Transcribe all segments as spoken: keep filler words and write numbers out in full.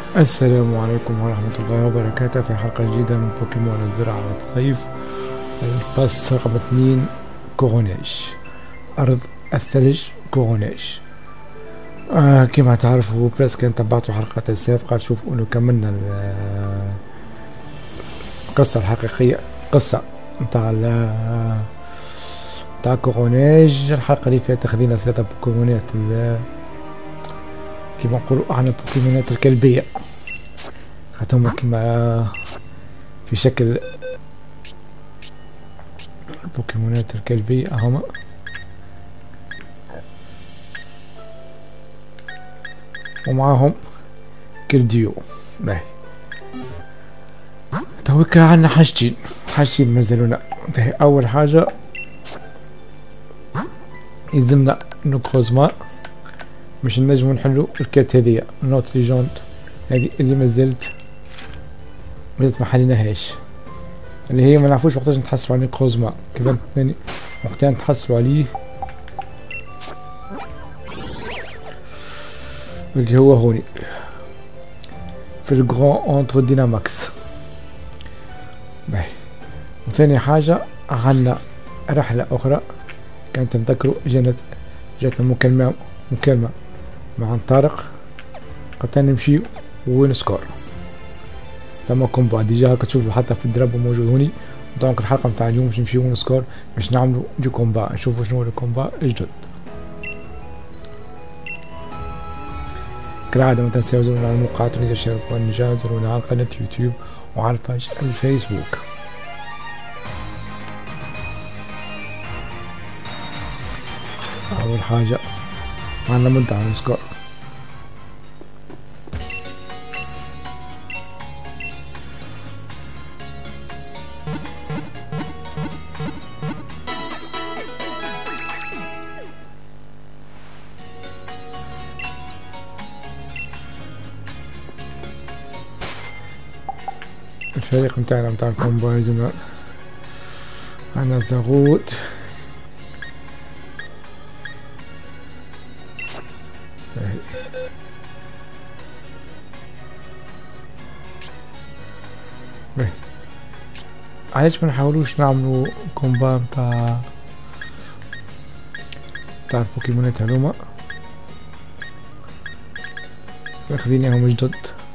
السلام عليكم ورحمة الله وبركاته في حلقة جديدة من بوكيمون الزرع والصيف. الباس رقم اثنين كورونيش، أرض الثلج كورونيش. آه كما تعرفوا بس كان تبعتوا حلقات السابقة تشوفوا انه كملنا القصة الحقيقية، قصة متاع متاع كورونيش. الحلقة اللي فاتت خذينا ثلاثة بوكيمونات كما نقولوا احنا البوكيمونات الكلبية، خدتهم كما في شكل البوكيمونات الكلبية هما ومعاهم كيرديو. باهي توكا عنا حاجتين حاجتين مازالونا. باهي أول حاجة يلزمنا نكروز ماء باش نجمو نحلو الكات هذيا نوت ليجوند هذه اللي مازالت مازالت محليناهاش، اللي هي ما نعرفوش وقتاش نتحصلوا على نكروز ماء. كيف ثاني وقتها نتحصلوا عليه اللي هو هوني في الجران اونتر ديناماكس. باهي وثاني حاجة عنا رحلة أخرى كانت نذكروا جات جاتنا مكالمة مكالمة مع طارق قد نمشي ونسكور. ثم كومبا ديجا هاكا تشوفوا حتى في الدراب موجود هوني. دونك الحلقة متاع اليوم باش نمشيو ونسكور باش نعملو دي كومبا، نشوفوا شنو الكومبا الجدد. كالعادة ما تنساو زرونا على الموقعات اللي تشاركوا النجاح، زرونا على قناة يوتيوب وعلى الباج الفيسبوك. أول حاجة عنا منتهى نسكور. الفريق متاعنا متاع الكومبايزنر عنا زغوت باهي. علاش ما نحاولوش نعملو كومبا متاع متاع البوكيمونات هذوما خذيناهم جدد.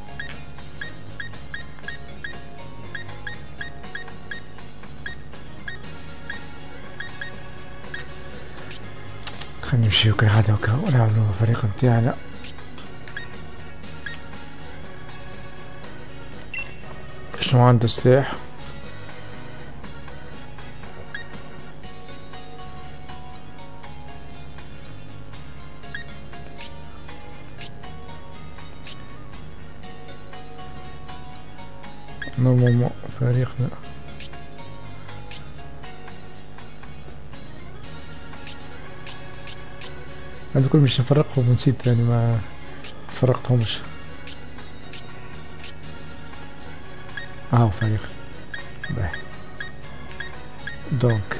خلينا نمشيو كالعادة هكا ونعملو الفريق متاعنا. شنو عنده سلاح نورمالمون فريقنا هذا كل مش نفرقهم ونسيت يعني ما فرقتهمش. اهو فريق باهي. دونك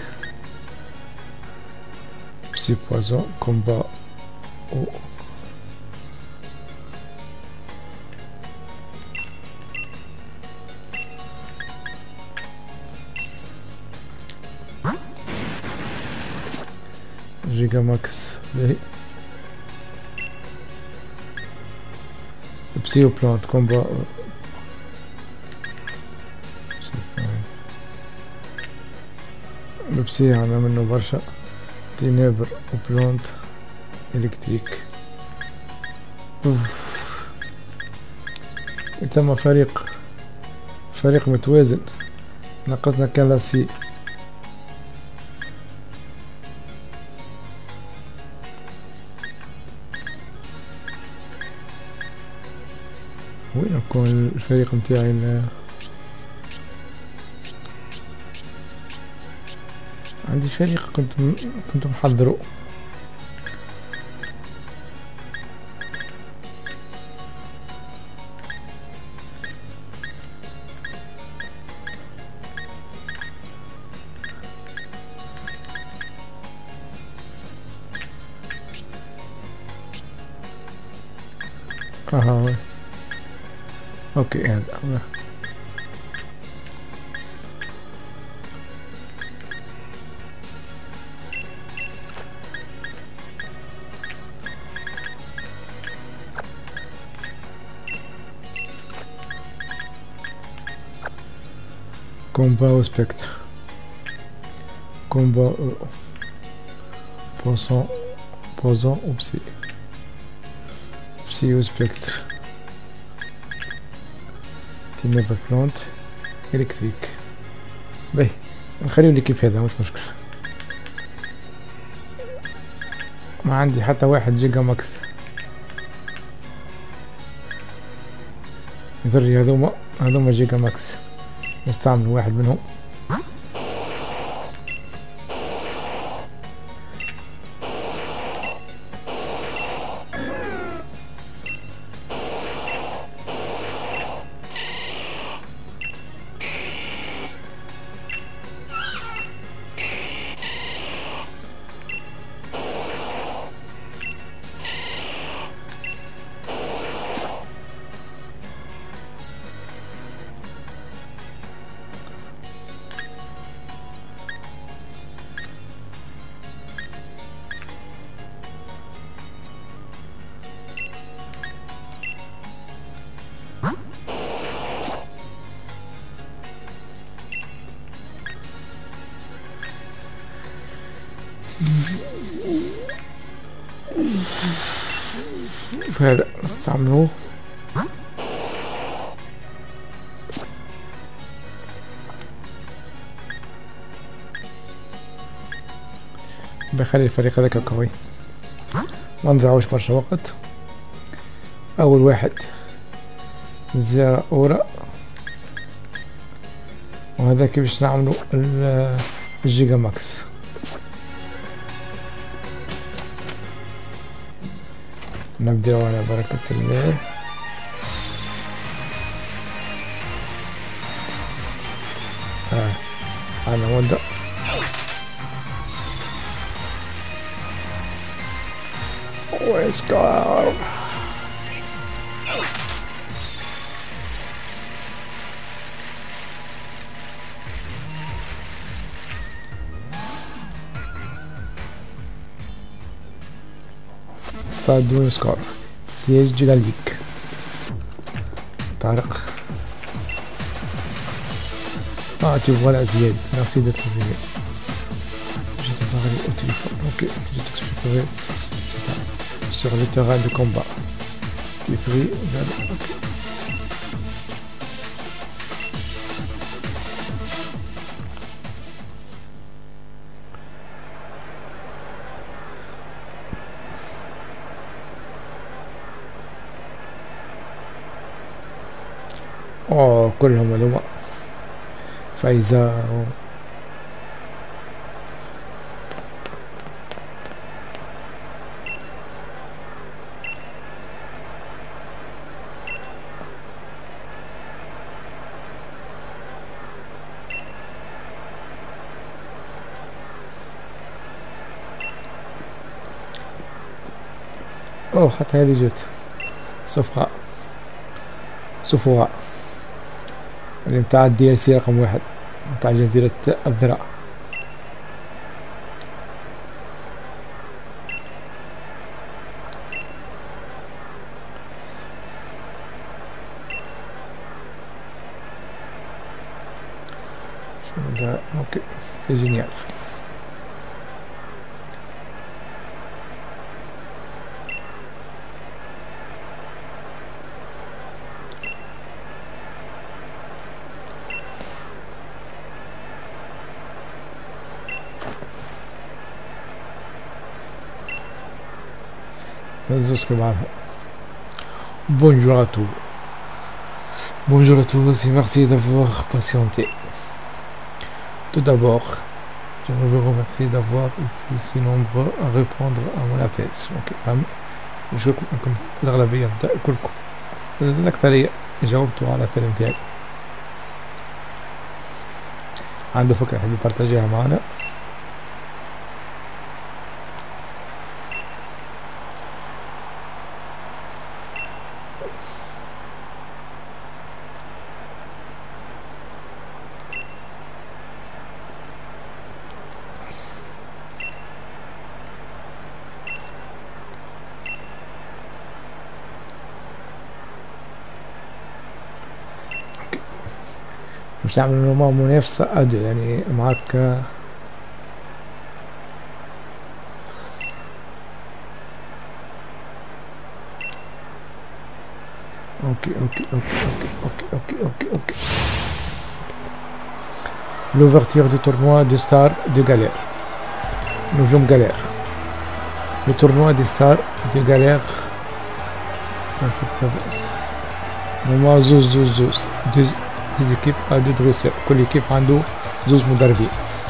بسي بوازون كومبا او جيجا ماكس. باهي بسيو بلانت كومبا بسي عنا منه برشا تينابر وبلانت الكتريك. تم فريق فريق متوازن، نقصنا كان لاسي. وين يكون الفريق متاعي؟ عندي فريق كنت كنت محضره. اها اوكي هذا كومبا وسبكتر كومبا بوسون بوزون وبسي بسي وسبكتر تينيفر بلونت الكتريك. باهي نخليو لي كيف هذا مش مشكل. ما عندي حتى واحد جيجا ماكس. يضري هذوما هذوما جيجا ماكس نستعمل واحد منهم. فهذا نستعملوه. بخلي الفريق هذاك قوي ما نضيعوش برشا وقت. اول واحد زيرا اورا، وهذا كيفاش نعملو الجيجا ماكس. نبدأ على بركة الله. ها أنا ودع ويسكار. Stade de score. Siège de la Ligue. Tarek. Ah, tu vois la Zied. Merci d'être venu. Je te parle au téléphone. Ok, je t'expliquerai sur le terrain de combat. Tu es pris. Ok. اوه كلهم هذوما فايزة و... اوه حتى هذه جت صفقة صفوها اللي متاع الدي ال سي رقم واحد متاع جزيرة الذراع. شو ده؟ اوكي سي جينيال. Bonjour à tous. Bonjour à tous et merci d'avoir patienté. Tout d'abord, je vous remercie d'avoir été si nombreux à répondre à mon appel. Ok, نشكركم الأغلبية كلكم، الأكثرية جاوبتوا على الفيلم تاعي. عنده فكرة يحب يبارتاجيها معنا. باش نعمل نورمال منافسة ادو يعني معاك. اوكي اوكي اوكي اوكي اوكي اوكي اوكي اوكي l'ouverture du tournoi des stars de galère. نجوم galère. Le tournoi des stars de galère. Ça fait pas normalement زوز زوز زوز deux des équipes à deux dresseurs. كل équipe عنده زوز مدربين.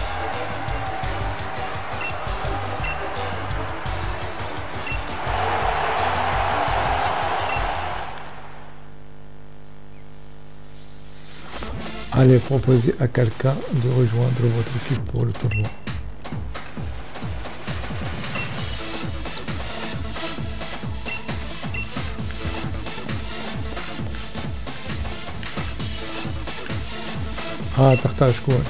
Allez proposer à quelqu'un de rejoindre votre équipe pour le tournoi. اه تختار شكون؟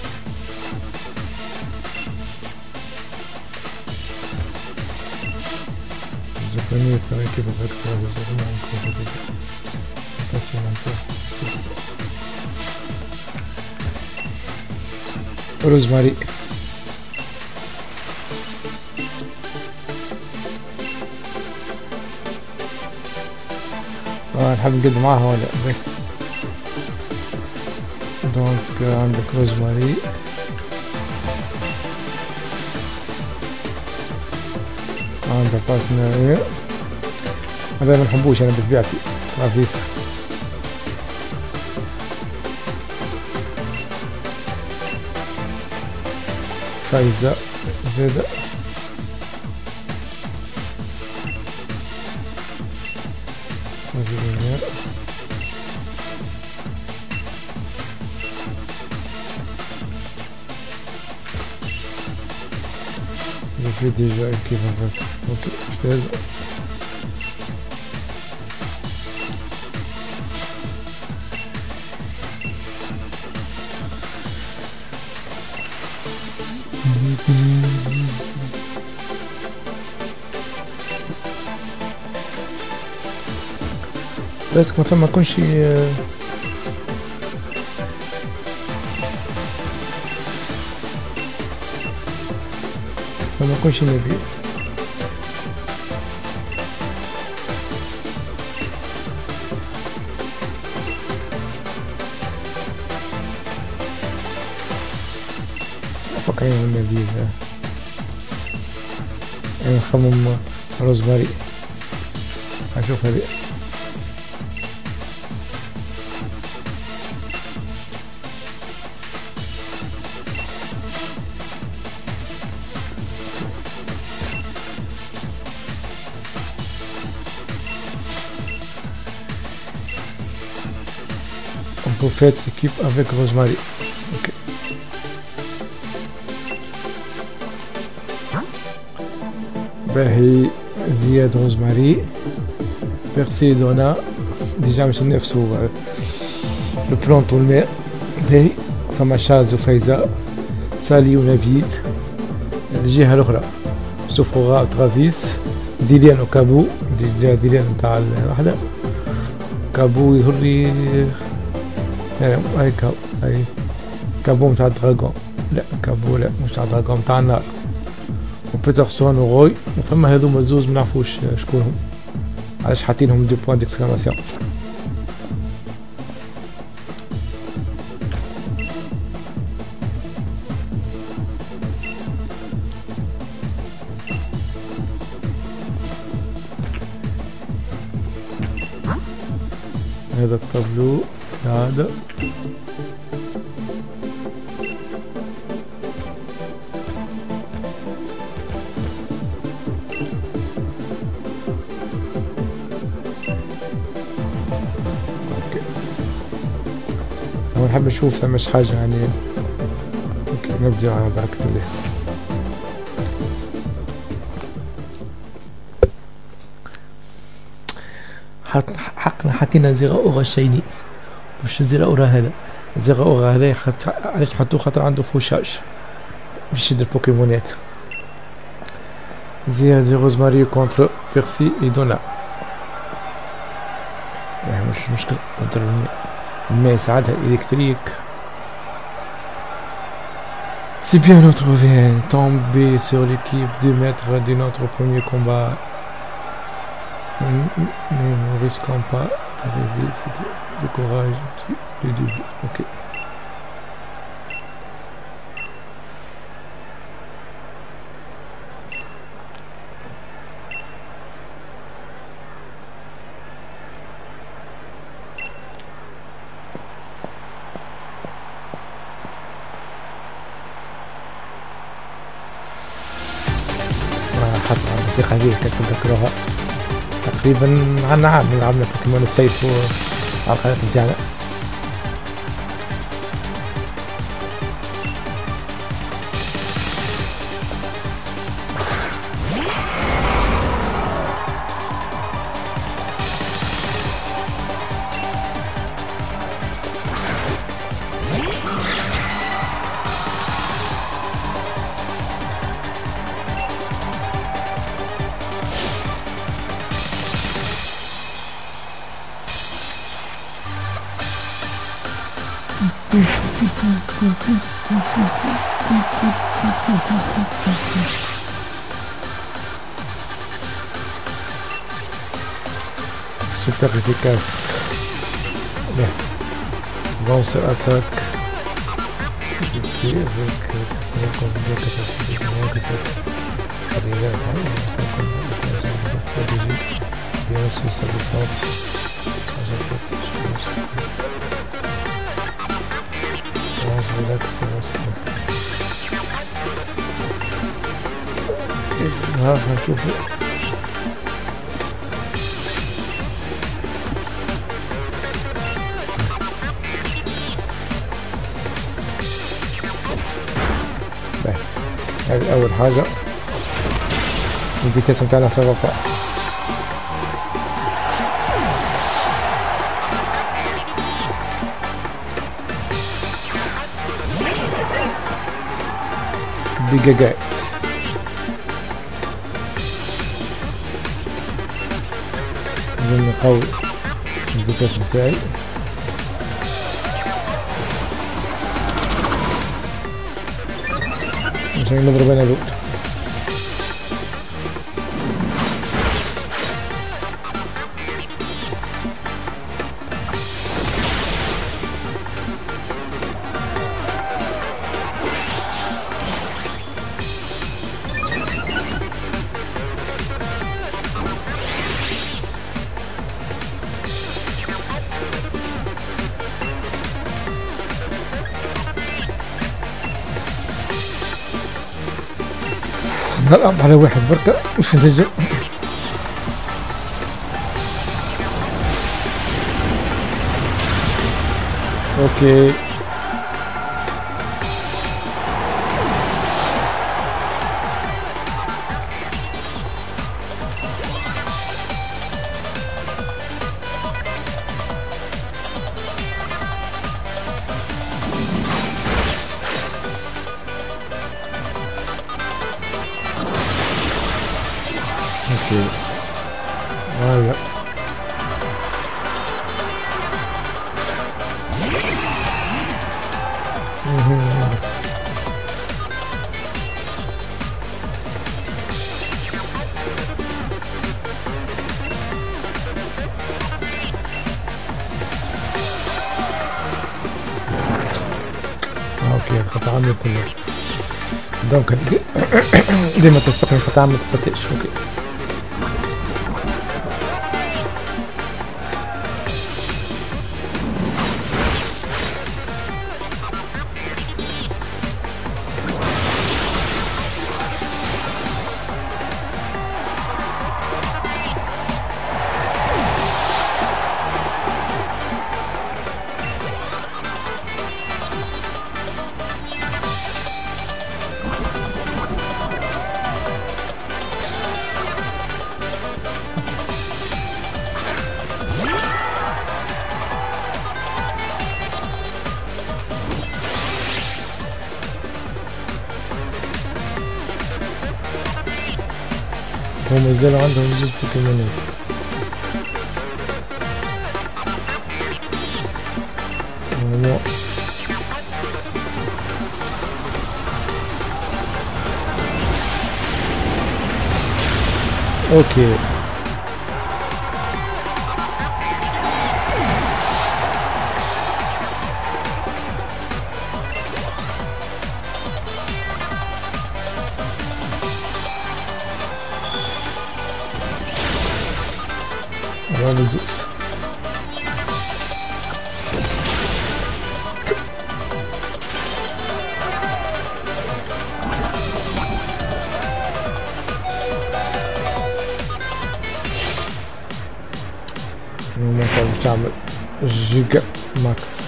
زقني ترى كيف فكرة روزماري. اه نحب نقد معاها ولا بي. دونك عندك روزماري عندك بارتنر هذا ما نحبوش انا بطبيعتي رافيس. فايزة زيادة je fais déjà équipe en fait. Ok, je t'aide. بس ما فما كل شيء فما كل شيء نبي. فكرين النبي انا نخمم روزماري اشوف هذه. On peut faire équipe avec Rosemary. Ok. باهي زياد روزماري بيرسي دونا ديجا باش ننافسو لو بلونط والماء. باهي فما شاز وفايزة سالي ونبيل. الجهة الأخرى سوفوغا وترافيس ديليان وكابو. ديجا ديليان نتاع الوحدة كابو يظهر لي هاي كابو هاي كابو نتاع الدراغون. لا كابو لا مش تاع الدراغون نتاع النار. وبيترسون وغوي وفما هذوما زوز منعرفوش شكونهم علاش حاطينهم دو بوان ديكسكلاماسيون. هذا الطابلو هذا نحب نشوف ثماش حاجة يعني. اوكي نبدأ على بركة الله. حط حقنا حطينا زيغا اوغا الشيني مش زيغا اورا هذا. زيغا اوغا هذا علاش حطوه خاطر عنده فوشاج باش يشد البوكيمونات. زياد روزماري كونتر بيرسي اي دونا. مش مشكل الماء يساعدها الكتريك C'est bien notre vient tomber sur l'équipe de mettre de notre premier combat. Nous ne risquons pas d'arriver, c'est du courage du début. Ok. حسب الموسيقى هذه كيف تذكروها تقريبا عنا عام لعبنا بوكيمون السيف على القناة متاعنا. Super efficace. Bien. Bon, ce attaque. Ici, avec une combinaison de capacité de moins que arriver à faire bien aussi sa défense. On se relaxe, on se relaxe. Ah, un peu. هذه أول حاجة الفيتاس متاعنا سرطة دقيقة لازم نقوي الفيتاس متاعي عشان نضرب انا دول. نلعب على واحد بركة مش نتجه. اوكي اوكي هلا اوكي الخطأ عملت دونك ديما تستقبل الخطأ ما تخطئش. اوكي هم يزالوا عندهم جزء بوكيمونات. اوكي. هذا زوس. ما تعرف تعمل جيجا ماكس.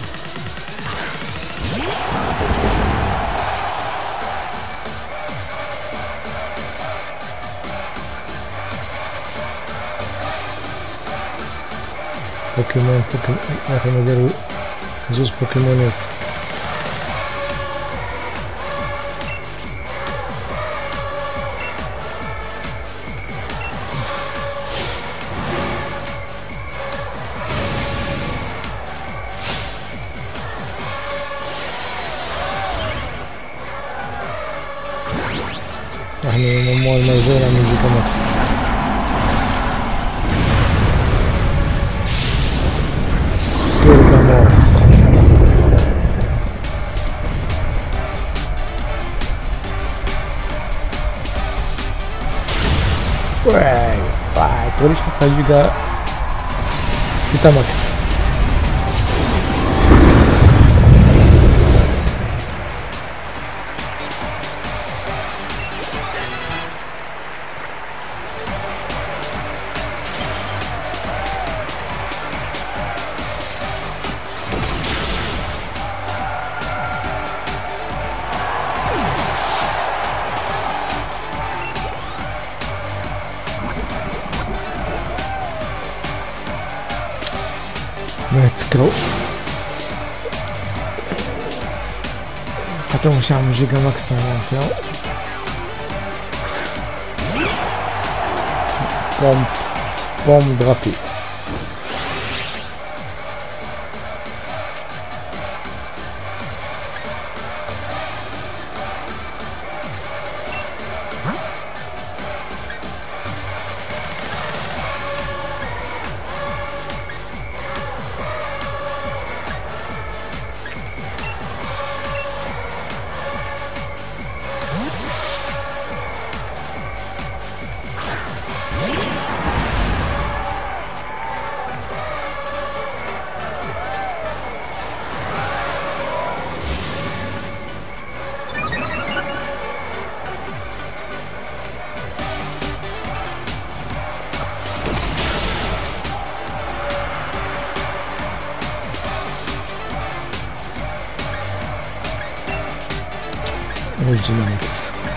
بوكيمون بوكيمون اخي نديرو زوز بوكيمونات. احنا ممول موزونة من جيجا ماكس. واي واي تقوليش حتى جيجا جيجا ماكس. ما تذكروا حتى مش عامل جيجا ماكس تاعو بوم بوم ضغطي. والجينيكس.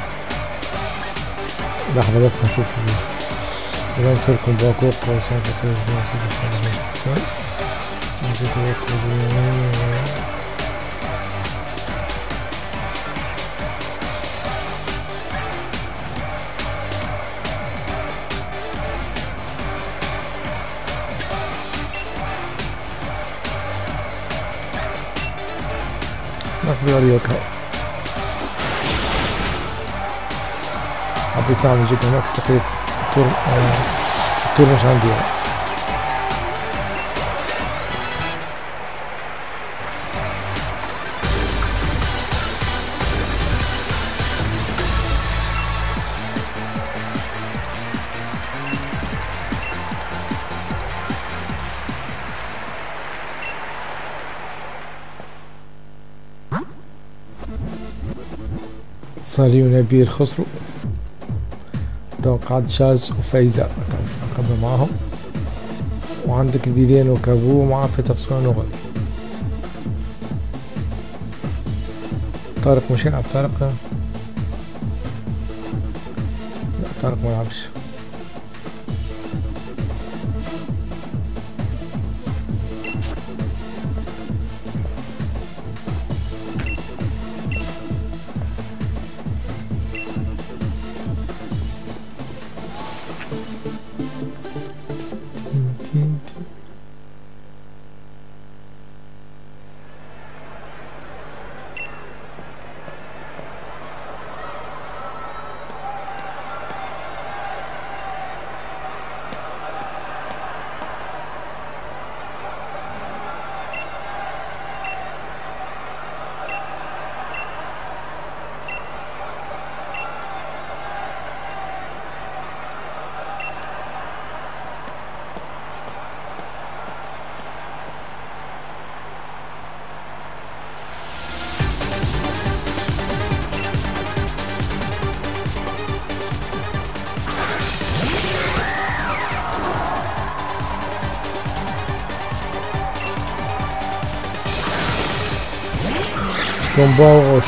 لحظة بس نشوف إذا نتركم باكوق نقضي عليك. حبيت نعمل جيجا ماكس تقريبا التور آه التور مش عندي يعني. صالي ونبيل خسروا. قاعد شاز وفايزة أخذنا معهم، وعندك ديدين وكابو مع بيترسون وغل. طارق مش يلعب. طارق لا طارق ما يلعبش. Tombaos.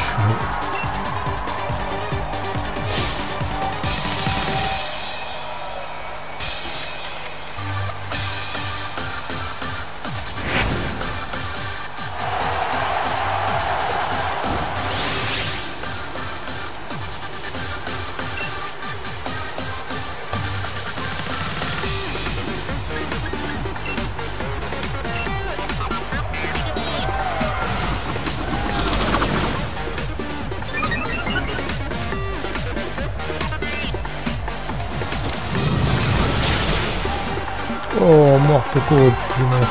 Oh, morto todo, primeiro.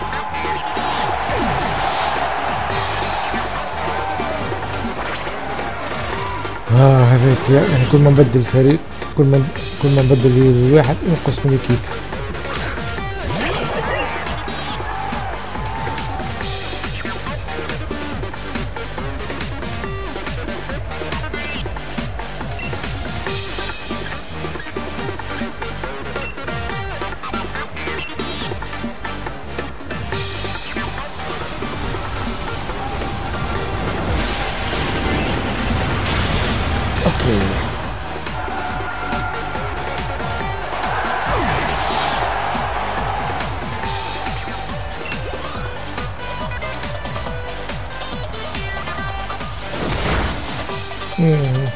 اه هذاك يعني كل ما نبدل الفريق كل ما كل ما نبدل الواحد ينقص من الكيك. مم.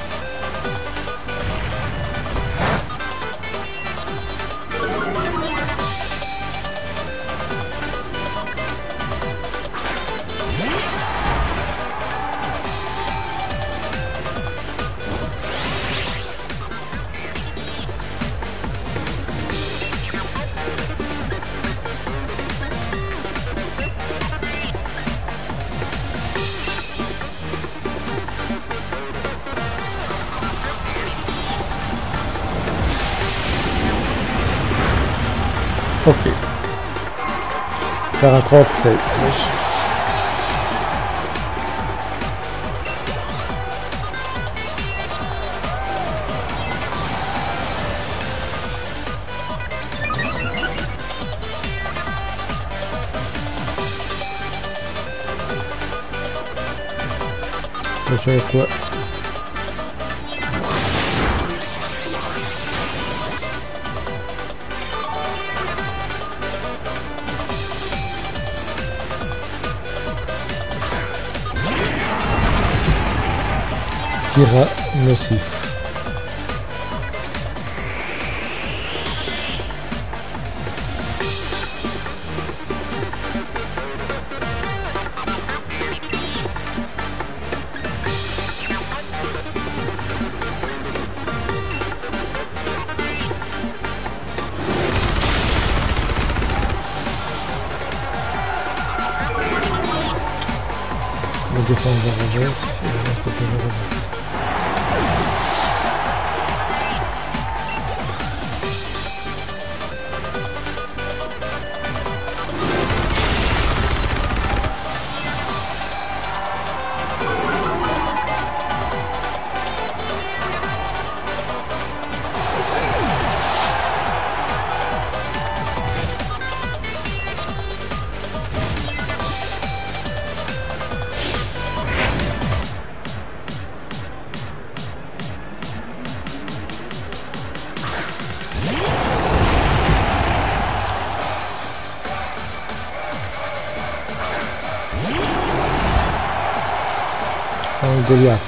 Ok. Faire un trempe, c'est... Je sais quoi. Tira nocif. Le défense de revers et le responsable de revers. Goliath.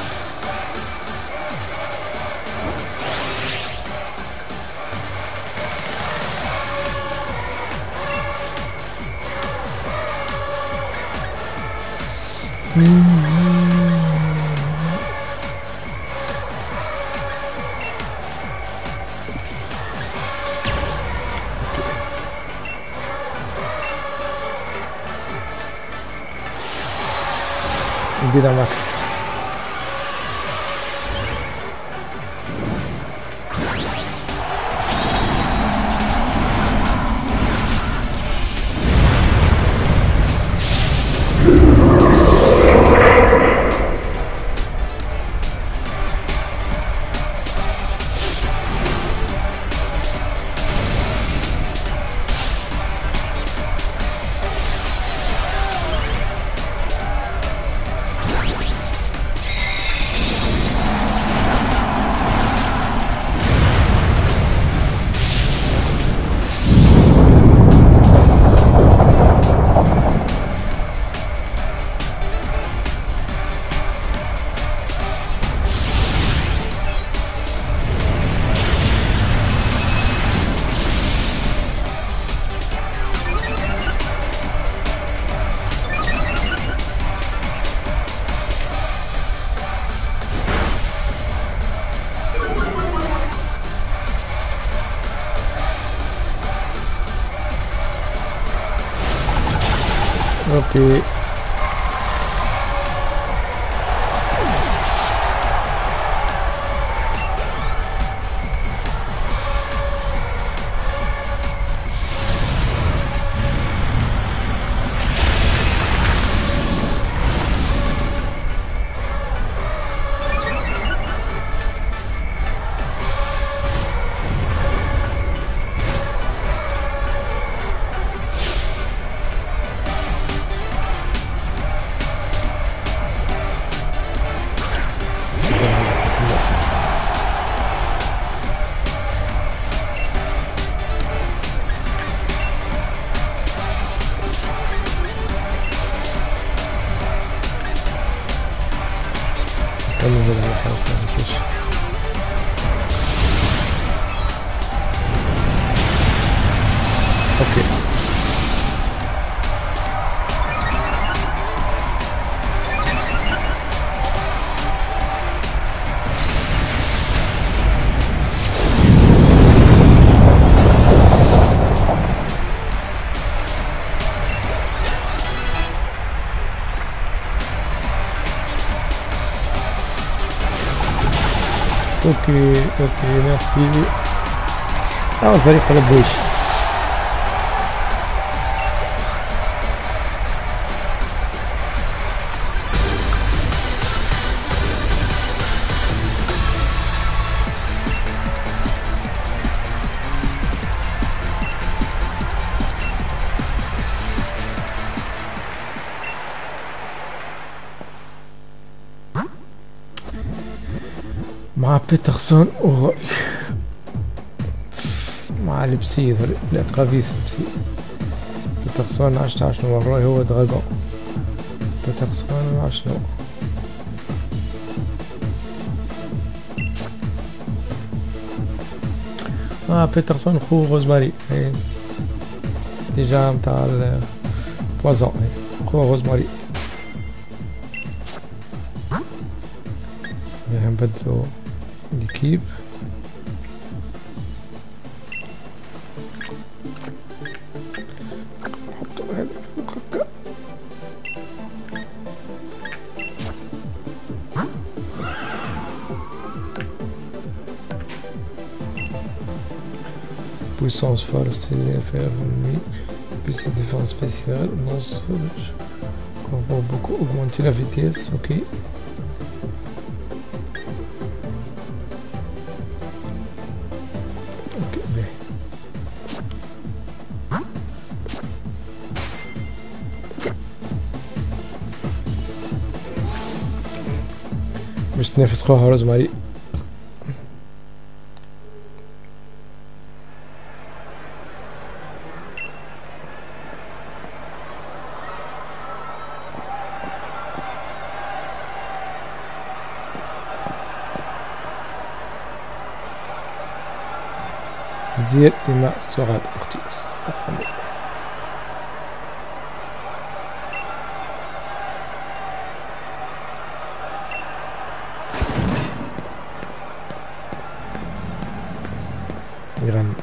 Dynamax. اوكي ننزل على الحلقة ما تنساش. اوكي اوكي اوكي ميرسي. اه الفريق قلب بوش. مع بيترسون وغوي مع لبسي لا تغافيس لبسي. بيترسون عشت عشنو وغوي هو دراغون. بيترسون عشنو اه بيترسون خو روزماري ديجا متاع البوازون خو روزماري. نبدلو l'équipe. Puissance folle, c'est faire ennemi. Puissance de défense spéciale, non sauvage. On va beaucoup augmenter la vitesse, ok. باش تنافس خوها روزماري. زير إماء سعاد أختي. يغني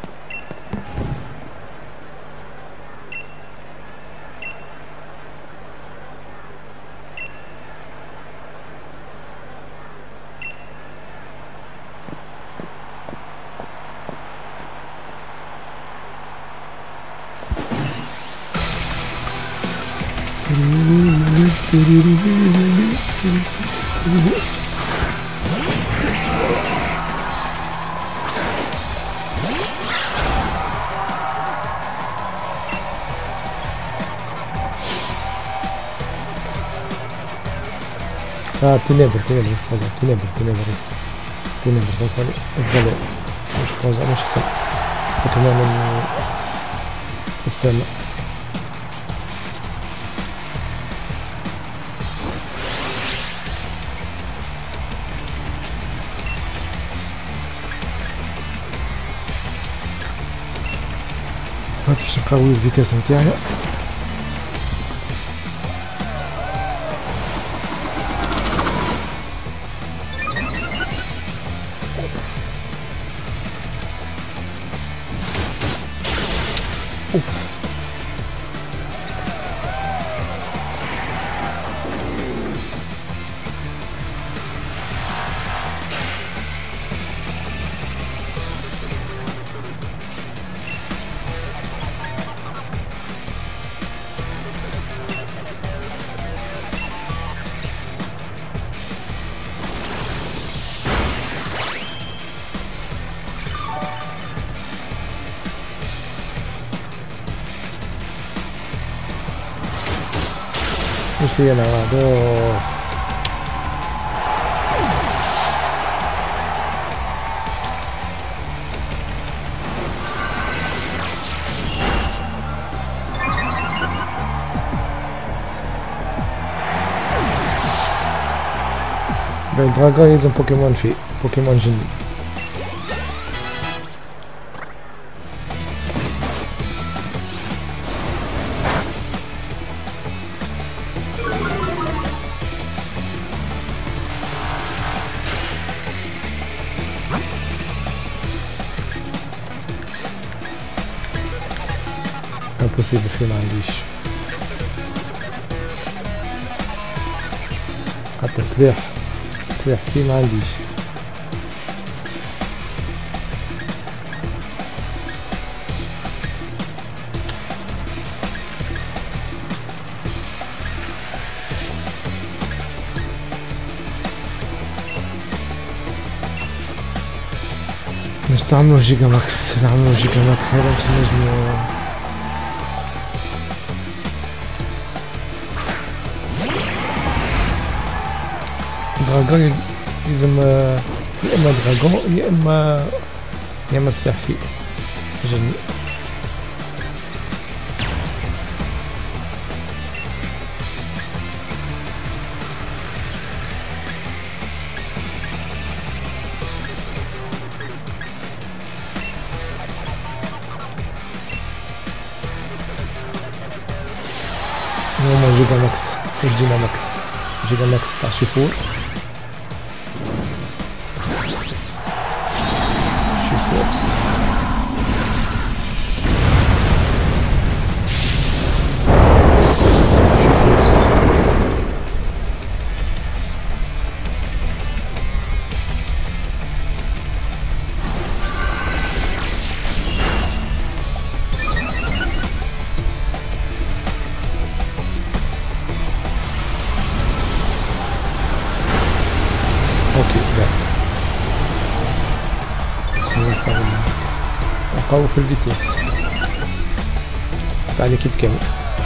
اه تنابر تنابر خوزة تنابر تنابر تنابر ضغط الضلع مش خوزة مش حسن وكمان السلة. باش نقوي الفيتاس نتاعي. اوف مش فيا انا واحد. بين دراغون يلزم بوكيمون فيه بوكيمون جني. امبوسيبل فيه ما عنديش حتى سلاح. سلاح فيه ما عنديش. مش تعملوا جيجا ماكس. نعملوا جيجا ماكس هذا مش نجمو. دراغون يلزم يا اما دراغون يا اما يا اما سلاح فيه جني. هما جيجا ماكس جيجا ماكس جيجا ماكس تاع شيفور. أقوى في الفيتيس تاع ليكيب كامل.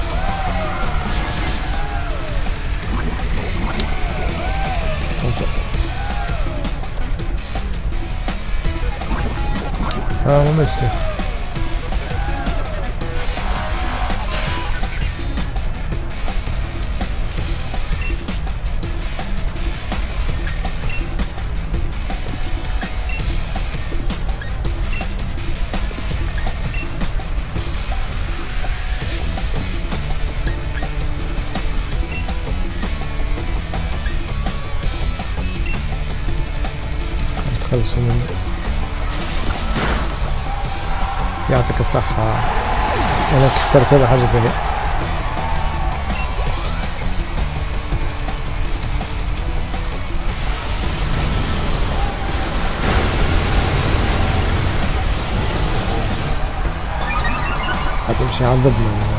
ها ما مشكلة. خلصوا منه. يعطيك الصحة. أنا اخترت هذا حاجة ثانية. هتمشي عذبنا.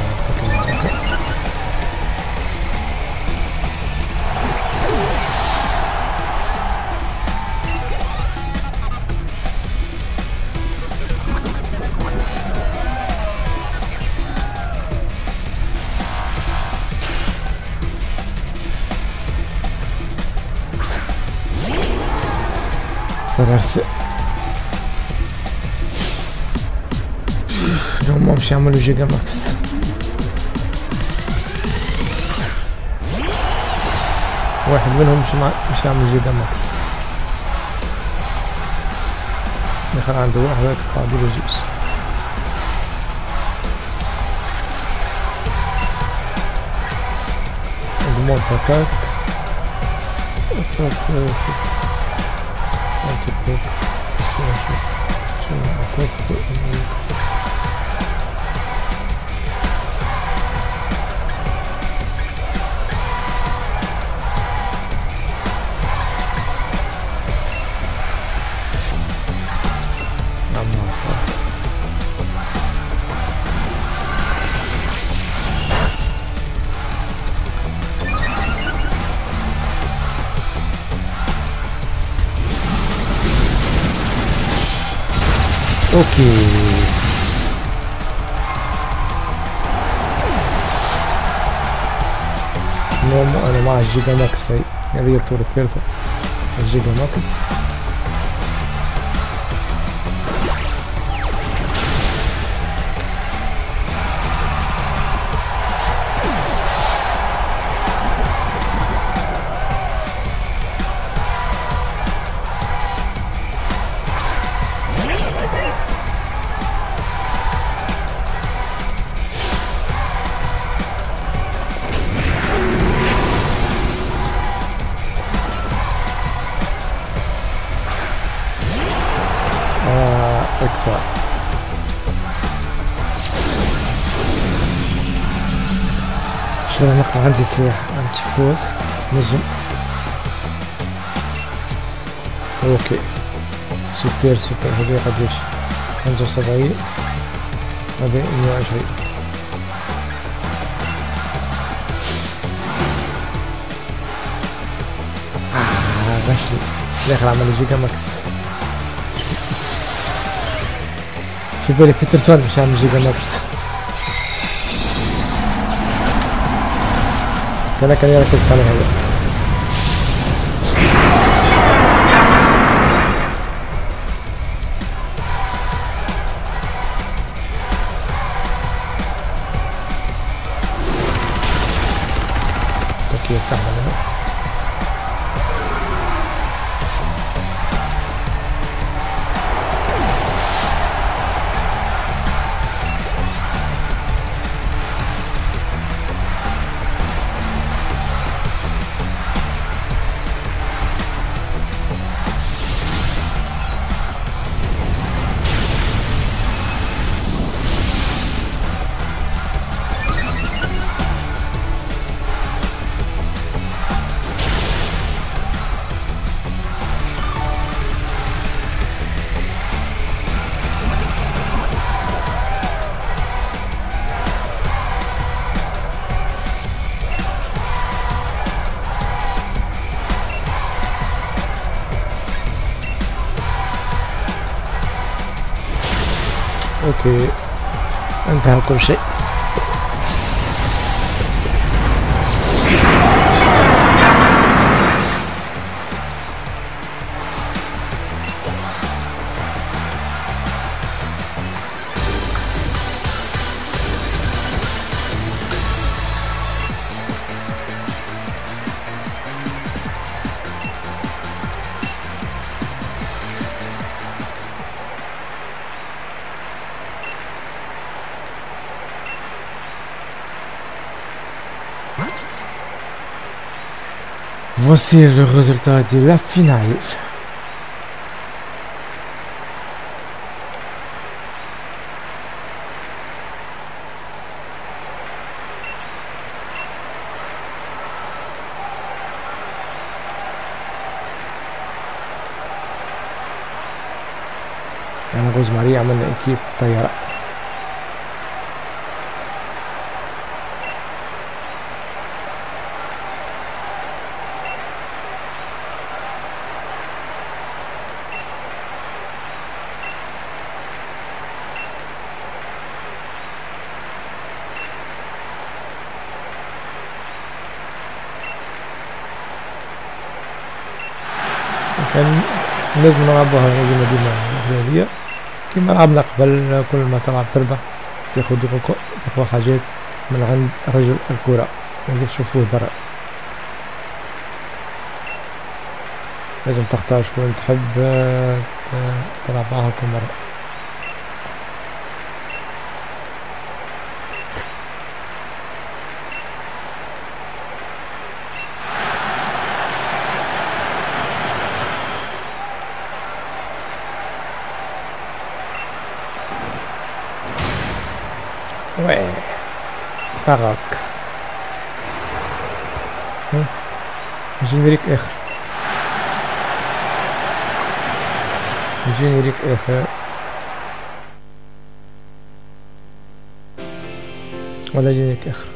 صررت لو ما مش يعملوا جيجا ماكس. واحد منهم مش مع... مش يعمل جيجا ماكس. دخل عنده واحد هيك قاعد يجوز. المود اتاك اتاك اتاك اوكي. نومو انا مع الجيجا ماكس. هي هذه الطور الثالثة الجيجا ماكس. اكسا شنو نقطع عندي سلاح عندي فوز نجم. اوكي سوبر سوبر. هذي قديش؟ خمسة وسبعين. هذي مية وعشرين. آه غشي داخل عمل جيجا ماكس. في بالي بيترسون مش عامل جيجا ماكس. كان كان يركز على هذا. اوكي كمل. اوكي انتهى كل شيء. Voici le résultat de la finale. أنا غوز ماري عملنا إكيب طيارة. كان لازم نلعبوها هذه المدينة الرياضية كما لعبنا قبل. كل ما تلعب تربح تاخد تاخد حاجات من عند رجل الكرة اللي تشوفوه برا. لازم تختار شكون تحب تلعب معها كل مرة. Ouais, Barak. جينيريك اخر جينيريك اخر ولا جينيريك اخر.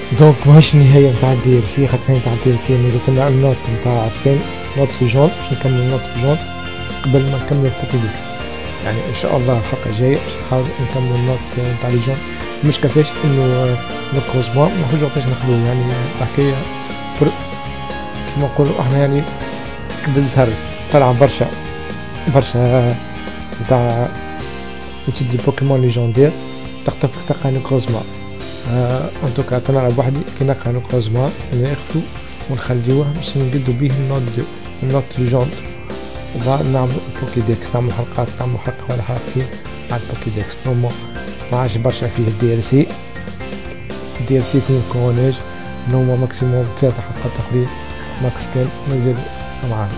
دونك ماهيش النهاية نتاع الدي ال سي، خاطر نتاع الدي ال سي نزلتلنا النوت نتاع الثاني، نوت لوجون باش نكملو نوت لوجون قبل ما نكملو البوكيديكس. يعني ان شاء الله الحلقة الجاية باش نحاول نكملو النوت نتاع ليجون. المشكلة فاش انه لو كروزمون منحوش وقتاش ناخدوه، يعني الحكاية كيما نقولو احنا يعني بالزهر طلع برشا برشا نتاع تشد البوكيمون ليجوندير تختفك تلقى لو كروزمون. ان توكا تنلعب وحدي كي نلقى لو كروزمون ناخدو ونخليوه باش نقدو بيه النوت دو النوت ليجوند، وبعد نعملو البوكيديكس، نعملو حلقات نعملو حلقة ولا حلقتين على البوكيديكس. نورمال معاش برشا فيه الدي ال سي، الدي ال سي اثنين كوروناج نورمال ماكسيموم ثلاثة حلقات اخرين ماكس كان مازالو معانا.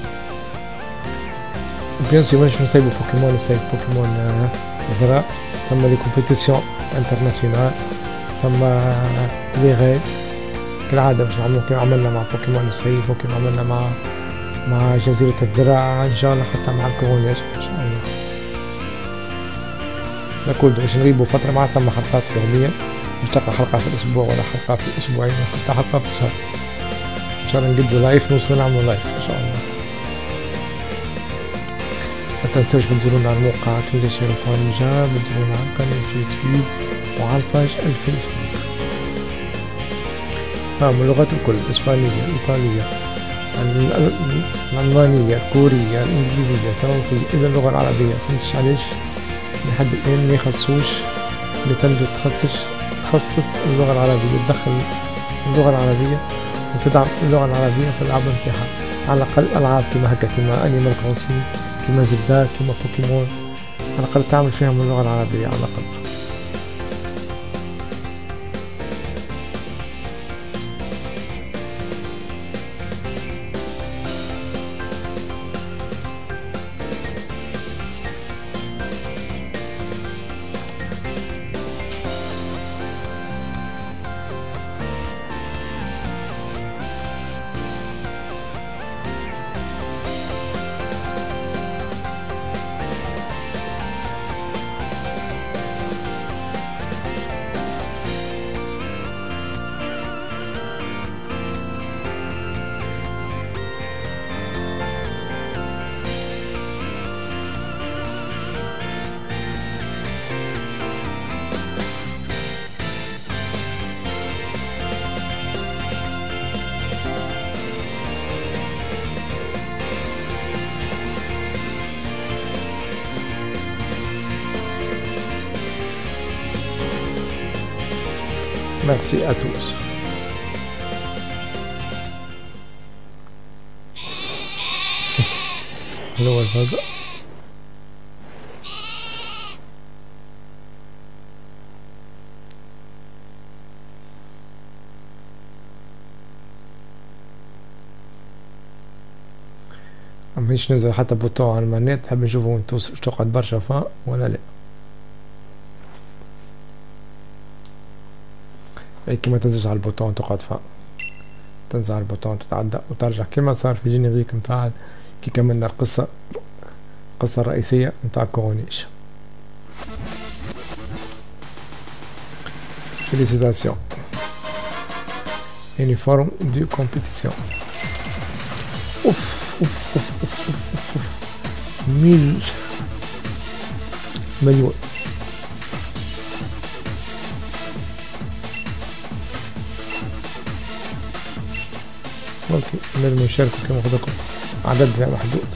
بيان سي مانيش نسيبو بوكيمون، نسيب بوكيمون ذراع، ثم لي كومبيتيسيون انترناسيونال، ثم لي غير كالعادة باش نعملو كيما عملنا مع بوكيمون السيف وكيما عملنا مع مع جزيرة الذراع ان شاء الله، حتى مع الكوروناج ان شاء الله. نقول باش نغيبو فترة مع ثم حلقات يوميا، مش تلقى حلقة في الأسبوع ولا حلقة في الأسبوعين، حتى حلقة في الشهر. إن شاء الله نقدو لايف، نوصلو نعملو لايف إن شاء الله. متنساوش بتزورونا على الموقع تنجشيرو بانجا، بتزورونا على قناة يوتيوب وعلى الباج الفيسبوك. ها من اللغات الكل، الإسبانية، الإيطالية، الألمانية، الكورية، الإنجليزية، الفرنسية، إلى اللغة العربية. فهمتش علاش لحد الآن ما يخصوش نتندو تخصص تخصص اللغة العربية، تدخل اللغة العربية وتدعم اللغة العربية في الألعاب نتاعها، على الأقل ألعاب كيما هكا كيما أنيمال كروسنج كيما زبدة كيما بوكيمون، على الأقل تعمل فيهم اللغة العربية على الأقل. Merci à tous. Hallo Alphonse. مانيش ننزل حتى بوتون على المانيت، نحب نشوفو انتو تقعد برشا فا ولا لا. اي كيما تنزلش على البوتون تقعد فا، تنزل على البوتون تتعدى وترجع كيما صار في جينيريك نتاع كي كملنا القصة القصة الرئيسية نتاع كورونيش. Félicitations. Uniforme de compétition. Ouf, ouf, ouf, ouf, ouf, ouf. mille مليون. اوكي لازم نشاركوا كما قلت لكم، عددنا محدود.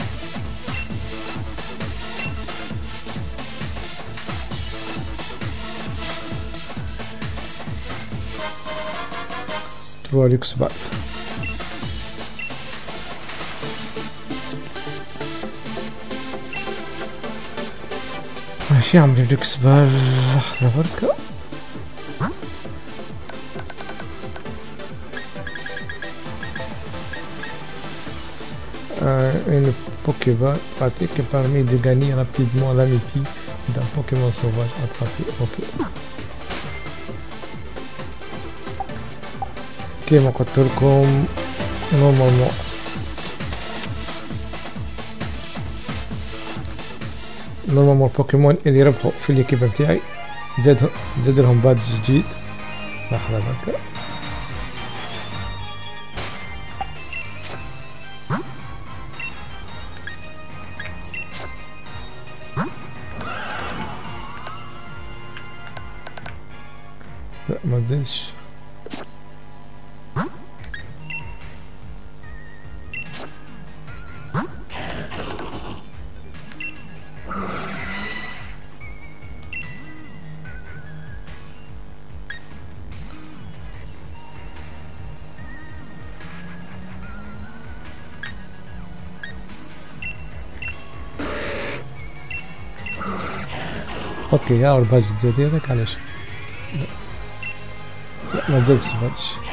تروا ليكس بال ماشي عمري ليكس بال. لحظة بركة une Pokéball pratique permet de gagner rapidement l'amitié d'un Pokémon sauvage attrapé. Ok. كما قلت لكم نورمالمون نورمالمون البوكيمون اللي ربحوا في الكيب نتاعي زاد زاد لهم بادج جديد لحظة بقى. لا ما تزيدش. اوكي يا الباجت زاد هذاك علاش؟ لا لا ما تزادش الباجت.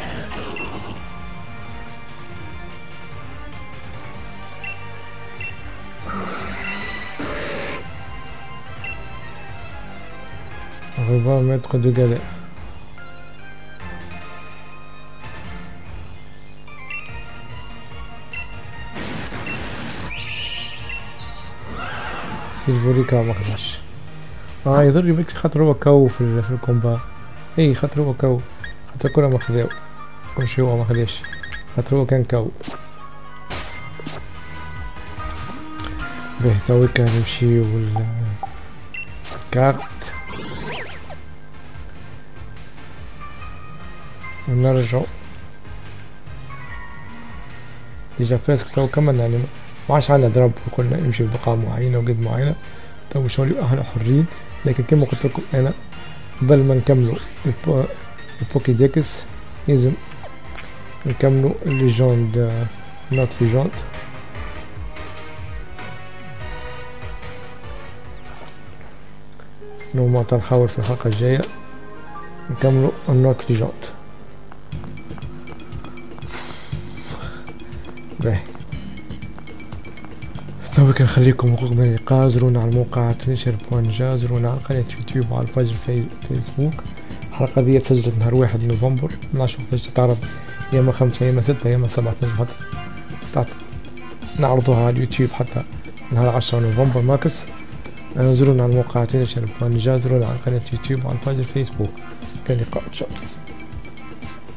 غيبا متر دو galère. سيلفوريكا ما خداش. اه يضر بك خاطر هو كاو في, في الكومبا. اي خاطر هو كاو، خاطر كلها ما خداو، كلشي هو ما خداش خاطر هو كان كاو. باه تويكا نمشيو للكارت ونرجعو. ديجا بريسك تو كملنا يعني ما عادش عندنا ضرب، قلنا نمشي ببقاء معينة وقد معينة. تو شغل احنا حرين، لكن كما قلت لكم انا قبل ما نكملوا البوكي ديكس لازم نكملوا الليجوند نوت ليجوند. نورمال تنحاول في الحلقة الجاية نكملوا النوت ليجوند. باهي تو كنخليكم حقوق من اللقاء. زورونا على الموقع تنشر بوانجا، زورونا على قناة يوتيوب وعلى الباج في فيسبوك. الحلقة دي تسجلت نهار واحد نوفمبر، منعرفش وقتاش تتعرض، يا اما خمسة يا اما ستة يا اما سبعة حتى نعرضوها على اليوتيوب حتى نهار عشرة نوفمبر ماكس. زورونا على الموقع تنشر بوانجا، زورونا على قناة يوتيوب وعلى الباج الفيسبوك. كان لقاء ان شاء الله.